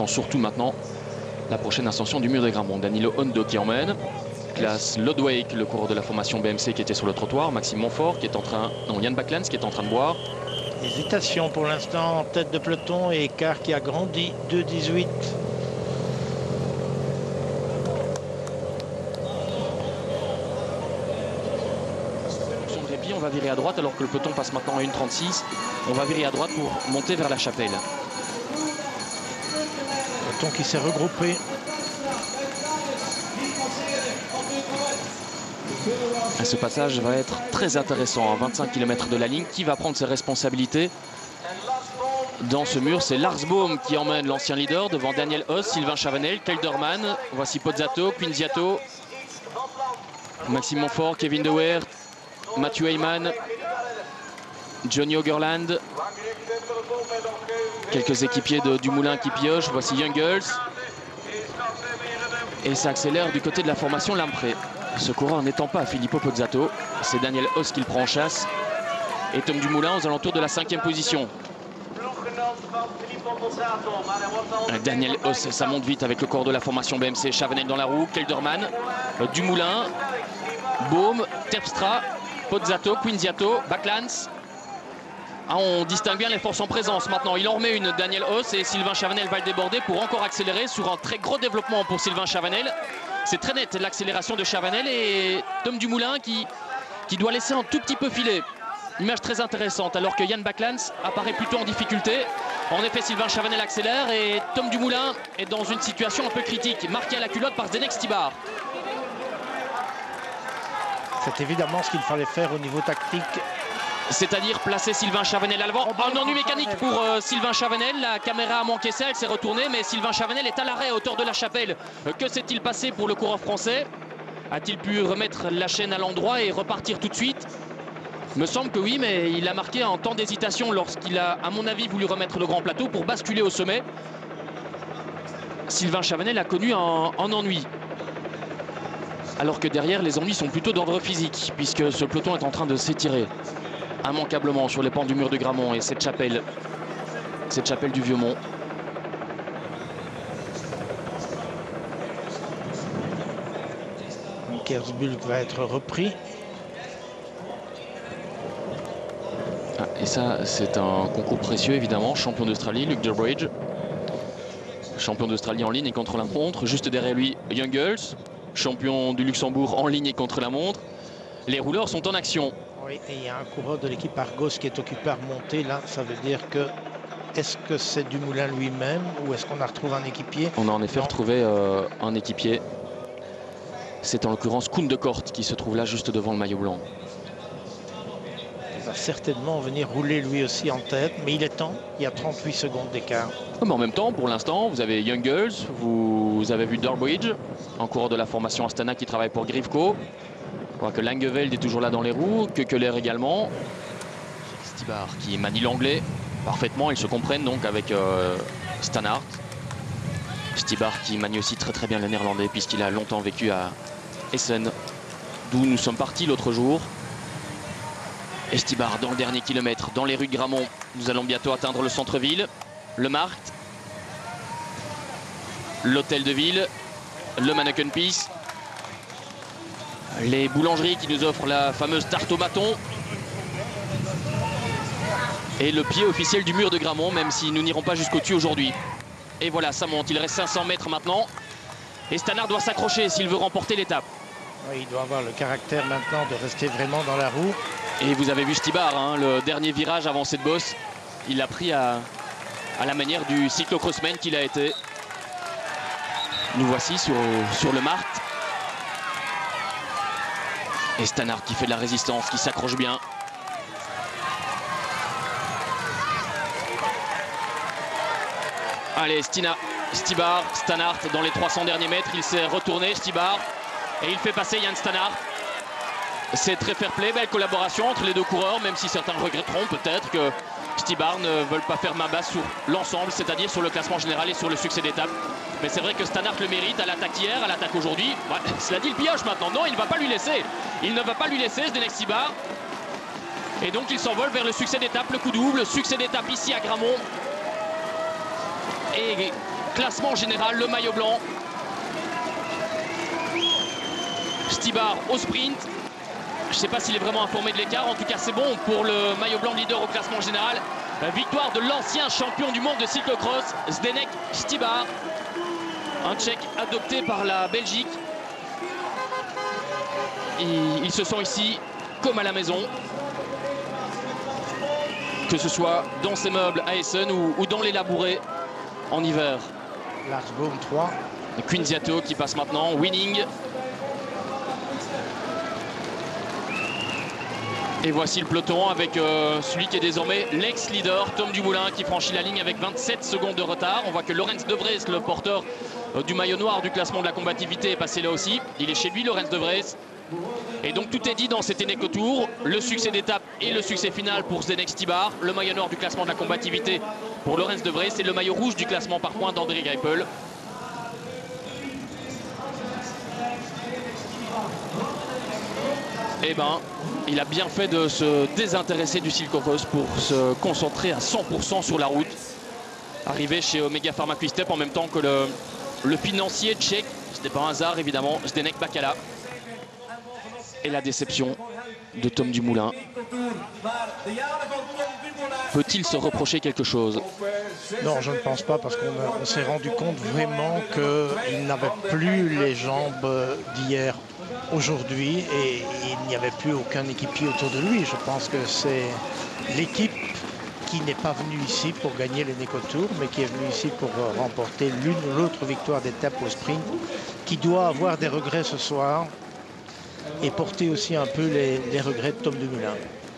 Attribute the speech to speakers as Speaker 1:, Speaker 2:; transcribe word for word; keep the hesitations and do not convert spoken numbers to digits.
Speaker 1: attend surtout maintenant la prochaine ascension du mur de Grammont. Danilo Hondo qui emmène. Classe Lodwijk, le coureur de la formation B M C qui était sur le trottoir. Maxime Montfort qui est en train... Non, Yann Backlands qui est en train de boire.
Speaker 2: Hésitation pour l'instant en tête de peloton et écart qui a grandi, deux dix-huit.
Speaker 1: Son répit, on va virer à droite alors que le peloton passe maintenant à une trente-six. On va virer à droite pour monter vers la chapelle.
Speaker 2: Peloton qui s'est regroupé.
Speaker 1: Et ce passage va être très intéressant, à vingt-cinq kilomètres de la ligne. Qui va prendre ses responsabilités dans ce mur? C'est Lars Boom qui emmène l'ancien leader devant Daniel Oss, Sylvain Chavanel, Kelderman. Voici Pozzato, Quinziato, Maxime Montfort, Kevin De Weert, Mathieu Heyman, Johnny Ogerland. Quelques équipiers de Dumoulin qui piochent. Voici Youngles. Et ça accélère du côté de la formation Lamprey. Ce coureur n'étant pas Filippo Pozzato, c'est Daniel Oss qui le prend en chasse. Et Tom Dumoulin aux alentours de la cinquième position. Daniel Oss, ça monte vite avec le corps de la formation B M C. Chavanel dans la roue, Kelderman, Dumoulin, Boom, Terpstra, Pozzato, Quinziato, Backlands. Ah, on distingue bien les forces en présence maintenant. Il en remet une, Daniel Oss, et Sylvain Chavanel va le déborder pour encore accélérer sur un très gros développement pour Sylvain Chavanel. C'est très net l'accélération de Chavanel et Tom Dumoulin qui, qui doit laisser un tout petit peu filer. Image très intéressante alors que Yann Backlands apparaît plutôt en difficulté. En effet, Sylvain Chavanel accélère et Tom Dumoulin est dans une situation un peu critique, marqué à la culotte par Zdeněk Stybar.
Speaker 2: C'est évidemment ce qu'il fallait faire au niveau tactique.
Speaker 1: C'est-à-dire placer Sylvain Chavanel à l'avant. Un ennui mécanique pour euh, Sylvain Chavanel. La caméra a manqué ça, elle s'est retournée, mais Sylvain Chavanel est à l'arrêt à hauteur de la chapelle. Euh, que s'est-il passé pour le coureur français? A-t-il pu remettre la chaîne à l'endroit et repartir tout de suite? Me semble que oui, mais il a marqué un temps d'hésitation lorsqu'il a, à mon avis, voulu remettre le grand plateau pour basculer au sommet. Sylvain Chavanel a connu un, un ennui. Alors que derrière, les ennuis sont plutôt d'ordre physique, puisque ce peloton est en train de s'étirer immanquablement sur les pentes du mur de Grammont et cette chapelle, cette chapelle du Vieux-Mont.
Speaker 2: Kersbulk va être repris.
Speaker 1: Ah, et ça, c'est un concours précieux évidemment. Champion d'Australie, Luke Durbridge. Champion d'Australie en ligne et contre la montre. Juste derrière lui, Youngles. Champion du Luxembourg en ligne et contre la montre. Les rouleurs sont en action.
Speaker 2: Oui, et il y a un coureur de l'équipe Argos qui est occupé à remonter. Là, ça veut dire que est-ce que c'est Dumoulin lui-même ou est-ce qu'on a retrouvé un équipier?
Speaker 1: On a en effet non. retrouvé euh, un équipier. C'est en l'occurrence Koen de Kort qui se trouve là juste devant le maillot blanc.
Speaker 2: Il va certainement venir rouler lui aussi en tête, mais il est temps. Il y a trente-huit secondes d'écart.
Speaker 1: Mais en même temps, pour l'instant, vous avez Youngles, vous avez vu Durbridge, un coureur de la formation Astana qui travaille pour Grifko. On voit que Langeveld est toujours là dans les roues, que Keller également. Stybar qui manie l'anglais parfaitement, ils se comprennent donc avec euh, Stannard. Stybar qui manie aussi très très bien le néerlandais puisqu'il a longtemps vécu à Essen, d'où nous sommes partis l'autre jour. Et Stybar dans le dernier kilomètre, dans les rues de Grammont. Nous allons bientôt atteindre le centre-ville, le Markt, l'hôtel de ville, le Manneken-Pis. Les boulangeries qui nous offrent la fameuse tarte au bâton. Et le pied officiel du mur de Grammont, même si nous n'irons pas jusqu'au-dessus aujourd'hui. Et voilà, ça monte. Il reste cinq cents mètres maintenant. Et Stannard doit s'accrocher s'il veut remporter l'étape.
Speaker 2: Oui, il doit avoir le caractère maintenant de rester vraiment dans la roue.
Speaker 1: Et vous avez vu Stybar, hein, le dernier virage avant cette bosse. Il l'a pris à, à la manière du cyclocrossman qu'il a été. Nous voici sur, sur le Markt. Et Stannard qui fait de la résistance, qui s'accroche bien. Allez, Stina, Stybar, Stannard dans les trois cents derniers mètres. Il s'est retourné, Stybar, et il fait passer Jan Stannard. C'est très fair play, belle collaboration entre les deux coureurs, même si certains regretteront peut-être que Stybar ne veulent pas faire main basse sur l'ensemble, c'est-à-dire sur le classement général et sur le succès d'étape. Mais c'est vrai que Stannard le mérite à l'attaque hier, à l'attaque aujourd'hui. Ouais, cela dit, le pioche maintenant. Non, il ne va pas lui laisser. Il ne va pas lui laisser, Zdeněk Stybar. Et donc il s'envole vers le succès d'étape, le coup double, succès d'étape ici à Grammont. Et classement général, le maillot blanc. Stybar au sprint. Je ne sais pas s'il est vraiment informé de l'écart. En tout cas, c'est bon pour le maillot blanc leader au classement général. La victoire de l'ancien champion du monde de cyclocross, Zdeněk Stybar. Un Tchèque adopté par la Belgique. Et ils se sentent ici comme à la maison. Que ce soit dans ces meubles à Essen ou, ou dans les labourés en hiver.
Speaker 2: Lars Boom trois.
Speaker 1: Quinziato qui passe maintenant, winning. Et voici le peloton avec euh, celui qui est désormais l'ex-leader, Tom Dumoulin, qui franchit la ligne avec vingt-sept secondes de retard. On voit que Laurens de Vries, le porteur euh, du maillot noir du classement de la combativité, est passé là aussi. Il est chez lui, Laurens de Vries. Et donc tout est dit dans cet Eneco Tour. Le succès d'étape et le succès final pour Zdeněk Stybar. Le maillot noir du classement de la combativité pour Laurens de Vries et le maillot rouge du classement par points d'André Greipel. Eh ben, il a bien fait de se désintéresser du cyclocross pour se concentrer à cent pour cent sur la route. Arrivé chez Omega Pharma Quick-Step en même temps que le, le financier tchèque. Ce n'est pas un hasard évidemment, Zdeněk Bakala. Et la déception de Tom Dumoulin. Peut-il se reprocher quelque chose?
Speaker 2: Non, je ne pense pas, parce qu'on s'est rendu compte vraiment qu'il n'avait plus les jambes d'hier aujourd'hui et il n'y avait plus aucun équipier autour de lui. Je pense que c'est l'équipe qui n'est pas venue ici pour gagner l'Eneco Tour, mais qui est venue ici pour remporter l'une ou l'autre victoire d'étape au sprint, qui doit avoir des regrets ce soir et porter aussi un peu les, les regrets de Tom Dumoulin.